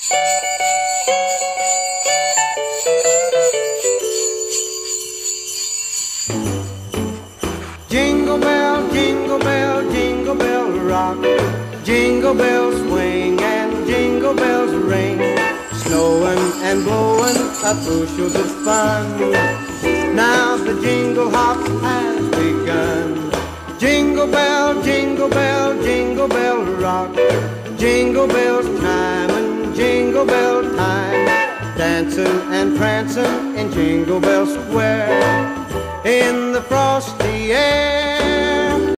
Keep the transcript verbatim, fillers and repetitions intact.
Jingle bell, jingle bell, jingle bell rock. Jingle bells swing and jingle bells ring. Snowing and blowing a bushel of fun. Now the jingle hop has begun. Jingle bell, jingle bell, jingle bell rock. Jingle bells chime and jingle bell time. Dancing and prancing in Jingle Bell Square. In the frosty air